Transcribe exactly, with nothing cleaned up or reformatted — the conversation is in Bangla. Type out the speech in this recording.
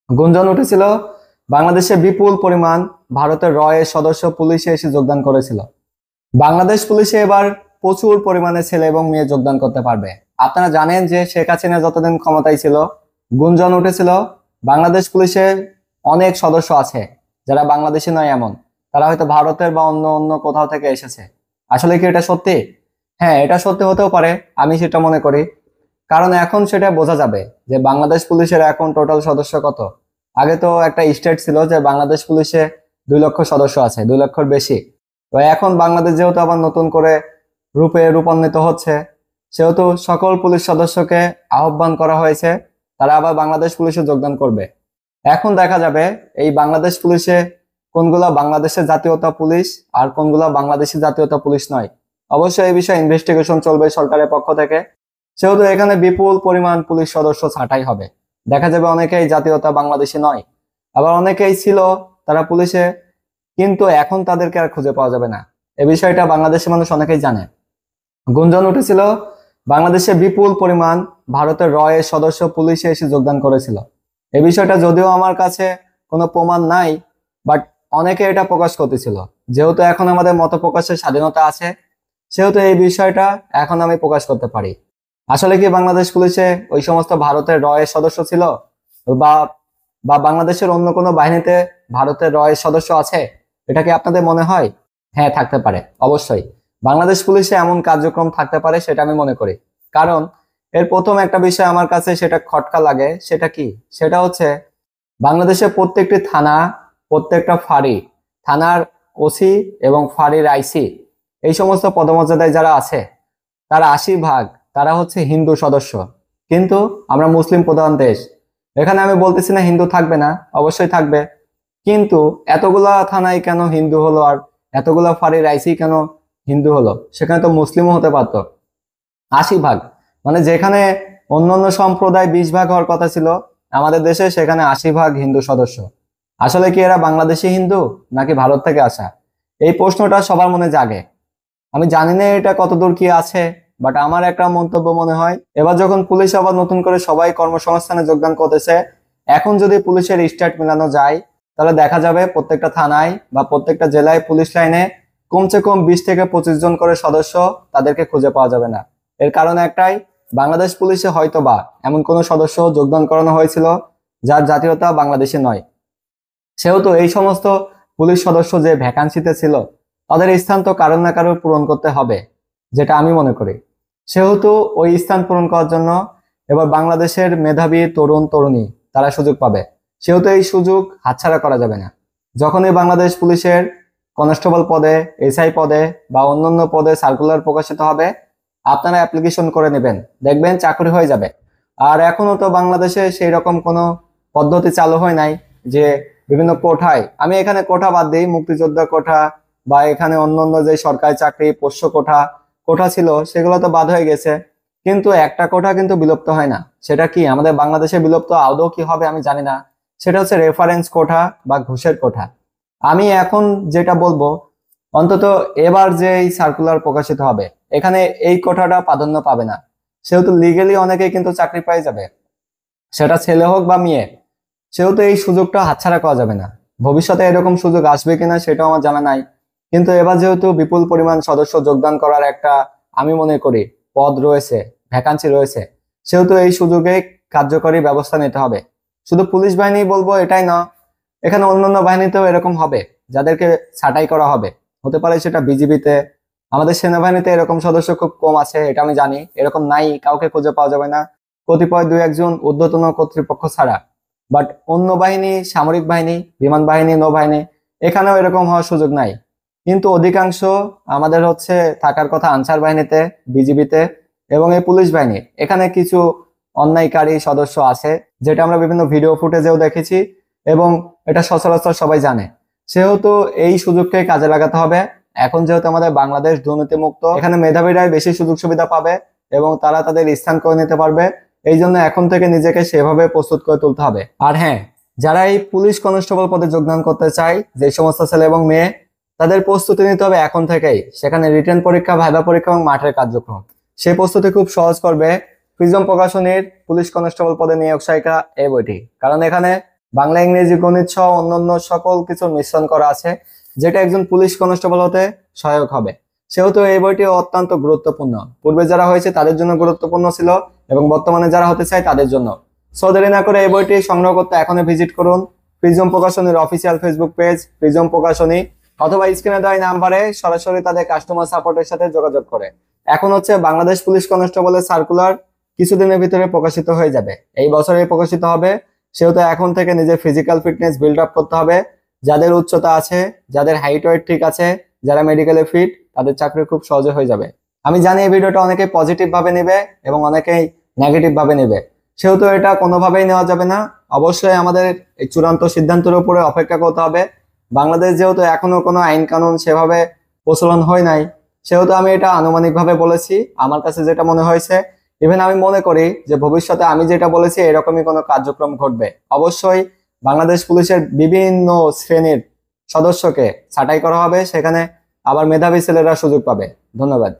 গুঞ্জন উঠেছিল বাংলাদেশে বিপুল পরিমাণ ভারতের র এর সদস্য পুলিশে এসে যোগদান করেছিল। বাংলাদেশ পুলিশে এবার প্রচুর পরিমাণে ছেলে এবং মেয়ে যোগদান করতে পারবে। আপনারা জানেন যে শেখ হাসিনা যতদিন ক্ষমতায় ছিল, গুঞ্জন উঠেছিল বাংলাদেশ পুলিশে অনেক সদস্য আছে যারা বাংলাদেশি নয় এমন, তারা হয়তো ভারতের বা অন্য অন্য কোথাও থেকে এসেছে। আসলে কি এটা সত্যি? হ্যাঁ, এটা সত্যি হতেও পারে, আমি সেটা মনে করি। কারণ এখন সেটা বোঝা যাবে যে বাংলাদেশ পুলিশের এখন টোটাল সদস্য কত। আগে তো একটা স্টেট ছিল যে বাংলাদেশ পুলিশে দুই লক্ষ সদস্য আছে, দুই লক্ষর বেশি। তো এখন বাংলাদেশ যেহেতু আবার নতুন করে রূপে রূপান্তরিত হচ্ছে, সেহেতু সকল পুলিশ সদস্যকে আহ্বান করা হয়েছে, তারা আবার বাংলাদেশ পুলিশে যোগদান করবে। এখন দেখা যাবে এই বাংলাদেশ পুলিশে কোনগুলা বাংলাদেশের জাতীয়তা পুলিশ আর কোনগুলা বাংলাদেশি জাতীয়তা পুলিশ নয়। অবশ্যই এই বিষয়ে ইনভেস্টিগেশন চলবে সরকারের পক্ষ থেকে। সেহেতু এখানে বিপুল পরিমাণ পুলিশ সদস্য ছাঁটাই হবে। দেখা যাবে অনেকেই জাতীয়তা বাংলাদেশি নয়, আবার অনেকেই ছিল তারা পুলিশে, কিন্তু এখন তাদেরকে আর খুঁজে পাওয়া যাবে না। এ বিষয়টা বাংলাদেশের মানুষ অনেকেই জানে। গুঞ্জন উঠেছিল বাংলাদেশে বিপুল পরিমাণ ভারতের র এর সদস্য পুলিশে এসে যোগদান করেছিল। এই বিষয়টা যদিও আমার কাছে কোনো প্রমাণ নাই, বাট অনেকে এটা প্রকাশ করতেছিল। যেহেতু এখন আমাদের মত প্রকাশের স্বাধীনতা আছে, সেহেতু এই বিষয়টা এখন আমি প্রকাশ করতে পারি। আসলে কি বাংলাদেশ পুলিশে ওই সমস্ত ভারতের র এর সদস্য ছিল, বা বা বাংলাদেশের অন্য কোনো বাহিনীতে ভারতের র এর সদস্য আছে? এটা কি আপনাদের মনে হয়? হ্যাঁ, থাকতে পারে, অবশ্যই বাংলাদেশ পুলিশে এমন কার্যক্রম থাকতে পারে, সেটা আমি মনে করি। কারণ এর প্রথম একটা বিষয় আমার কাছে সেটা খটকা লাগে, সেটা কি? সেটা হচ্ছে বাংলাদেশের প্রত্যেকটি থানা, প্রত্যেকটা ফাঁড়ি, থানার ওসি এবং ফাঁড়ির আইসি, এই সমস্ত পদমর্যাদায় যারা আছে তার আশি ভাগ তারা হচ্ছে হিন্দু সদস্য। কিন্তু আমরা মুসলিম প্রধান দেশ, এখানে আমি বলতেছি না হিন্দু থাকবে না, অবশ্যই থাকবে। কিন্তু এতগুলা থানায় কেন হিন্দু হলো, আর এতগুলা ফাঁড়ির আইসি কেন হিন্দু হলো? সেখানে তো মুসলিমও হতে পারতো। আশি ভাগ, মানে যেখানে অন্যান্য সম্প্রদায় বিশ ভাগ হওয়ার কথা ছিল আমাদের দেশে, সেখানে আশি ভাগ হিন্দু সদস্য। আসলে কি এরা বাংলাদেশি হিন্দু নাকি ভারত থেকে আসা? এই প্রশ্নটা সবার মনে জাগে। আমি জানি না এটা কতদূর কি আছে, বাট আমার একটা মন্তব্য মনে হয়, এবার যখন পুলিশ আবার নতুন করে সবাই কর্মসংস্থানে যোগদান করতেছে, এখন যদি পুলিশের স্ট্যাট মেলানো যায়, তাহলে দেখা যাবে প্রত্যেকটা থানায় বা প্রত্যেকটা জেলায় পুলিশ লাইনে কমসে কম বিশ থেকে পঁচিশ জন করে সদস্য, তাদেরকে খুঁজে পাওয়া যাবে না। এর কারণ একটাই, বাংলাদেশ পুলিশে হয়তো বা এমন কোনো সদস্য যোগদান করানো হয়েছিল যার জাতীয়তা বাংলাদেশে নয়। সেহেতু এই সমস্ত পুলিশ সদস্য যে ভ্যাকান্সিতে ছিল, তাদের স্থান তো কারোর না কারোর পূরণ করতে হবে, যেটা আমি মনে করি। সেহেতু ওই স্থান পূরণ করার জন্য এবার বাংলাদেশের মেধাবী তরুণ তরুণী তারা সুযোগ পাবে। সেহেতু এই সুযোগ হাতছাড়া করা যাবে না। যখনই বাংলাদেশ পুলিশের কনস্টেবল পদে, এসআই পদে বা অন্যান্য পদে সার্কুলার প্রকাশিত হবে, আপনারা অ্যাপ্লিকেশন করে নেবেন, দেখবেন চাকরি হয়ে যাবে। আর এখনো তো বাংলাদেশে সেই রকম কোনো পদ্ধতি চালু হয় নাই যে বিভিন্ন কোঠায়, আমি এখানে কোঠা বাদ দিই, মুক্তিযোদ্ধা কোঠা বা এখানে অন্যান্য যে সরকারি চাকরি পোষ্য কোঠা কোঠা ছিল, সেগুলো তো বাদ হয়ে গেছে। কিন্তু একটা কোঠা কিন্তু বিলুপ্ত হয় না। সেটা কি আমাদের বাংলাদেশে বিলুপ্ত আদৌ কি হবে আমি জানি না। সেটা হচ্ছে রেফারেন্স কোঠা বা ঘুষের কোঠা। আমি এখন যেটা বলবো, অন্তত এবার যে এই সার্কুলার প্রকাশিত হবে, এখানে এই কোঠাটা প্রাধান্য পাবে না। সেহেতু লিগেলি অনেকেই কিন্তু চাকরি পেয়ে যাবে, সেটা ছেলে হোক বা মেয়ে। সেহেতু এই সুযোগটা হাতছাড়া করা যাবে না। ভবিষ্যতে এরকম সুযোগ আসবে কিনা সেটাও আমার জানা নাই। কিন্তু এবার যেহেতু বিপুল পরিমাণ সদস্য যোগদান করার একটা, আমি মনে করি, পদ রয়েছে, ভ্যাকান্সি রয়েছে, সেহেতু এই সুযোগে কার্যকরী ব্যবস্থা নিতে হবে। শুধু পুলিশ বাহিনী বলবো এটাই না, এখানে অন্যান্য বাহিনীতেও এরকম হবে, যাদেরকে ছাঁটাই করা হবে। হতে পারে সেটা বিজিবিতে, আমাদের সেনাবাহিনীতে এরকম সদস্য খুব কম আছে, এটা আমি জানি, এরকম নাই, কাউকে খুঁজে পাওয়া যাবে না, কতিপয় দুই একজন ঊর্ধ্বতন কর্তৃপক্ষ ছাড়া। বাট অন্য বাহিনী, সামরিক বাহিনী, বিমান বাহিনী, নৌবাহিনী, এখানেও এরকম হওয়ার সুযোগ নাই। কিন্তু অধিকাংশ আমাদের হচ্ছে থাকার কথা আনসার বাহিনীতে, বিজিবিতে এবং এই পুলিশ বাহিনী। এখানে কিছু অন্যায়কারী সদস্য আছে, যেটা আমরা বিভিন্ন ভিডিও ফুটেজেও দেখেছি এবং এটা সচরাচর সবাই জানে। সেহেতু এই সুযোগকে কাজে লাগাতে হবে। এখন যেহেতু আমাদের বাংলাদেশ দুর্নীতি মুক্ত, এখানে মেধাবীরাই বেশি সুযোগ সুবিধা পাবে এবং তারা তাদের স্থান করে নিতে পারবে। এই জন্য এখন থেকে নিজেকে সেভাবে প্রস্তুত করে তুলতে হবে। আর হ্যাঁ, যারা এই পুলিশ কনস্টেবল পদে যোগদান করতে চায়, যে সমস্ত ছেলে এবং মেয়ে, তাদের প্রস্তুতি নিতে হবে এখন থেকেই। সেখানে রিটেন পরীক্ষা, ভাইভা পরীক্ষা এবং মাঠের কার্যক্রম, সেই প্রস্তুতি খুব সহজ করবে প্রিজম প্রকাশনীর পুলিশ কনস্টেবল পদে নিয়োগ সাইকা এই বইটি। কারণ এখানে বাংলা, ইংরেজি, গণিত সহ অন্যান্য সকল কিছুর মিশ্রণ করা আছে, যেটা একজন পুলিশ কনস্টেবল হতে সহায়ক হবে। সেহেতু এই বইটি অত্যন্ত গুরুত্বপূর্ণ। পূর্বে যারা হয়েছে তাদের জন্য গুরুত্বপূর্ণ ছিল এবং বর্তমানে যারা হতে চায় তাদের জন্য। সো দেরি না করে এই বইটি সংগ্রহ করতে এখনই ভিজিট করুন প্রিজম প্রকাশনীর অফিসিয়াল ফেসবুক পেজ প্রিজম প্রকাশনী, অথবা স্ক্রিনে দেওয়া নাম্বারে সরাসরি তাদের কাস্টমার সাপোর্টের সাথে যোগাযোগ করে। এখন হচ্ছে বাংলাদেশ পুলিশ কনস্টেবলের সার্কুলার কিছুদিনের ভিতরে প্রকাশিত হয়ে যাবে, এই বছরে প্রকাশিত হবে। সেহেতু এখন থেকে নিজের ফিজিক্যাল ফিটনেস বিল্ড আপ করতে হবে। যাদের উচ্চতা আছে, যাদের হাইট ওয়েট ঠিক আছে, যারা মেডিকেলে ফিট, তাদের চাকরি খুব সহজে হয়ে যাবে। আমি জানি এই ভিডিওটা অনেকেই পজিটিভ ভাবে নেবে এবং অনেকেই নেগেটিভ ভাবে নেবে, সেহেতু এটা কোনোভাবেই নেওয়া যাবে না। অবশ্যই আমাদের এই চূড়ান্ত সিদ্ধান্তের উপরে অপেক্ষা করতে হবে। বাংলাদেশ যেহেতু এখনো কোনো আইন কানুন সেভাবে প্রচলন হয় নাই, সেহেতু আমি এটা আনুমানিকভাবে বলেছি, আমার কাছে যেটা মনে হয়েছে। ইভেন আমি মনে করি যে ভবিষ্যতে আমি যেটা বলেছি এরকমই কোনো কার্যক্রম ঘটবে। অবশ্যই বাংলাদেশ পুলিশের বিভিন্ন শ্রেণীর সদস্যকে ছাঁটাই করা হবে, সেখানে আবার মেধাবী ছেলেরা সুযোগ পাবে। ধন্যবাদ।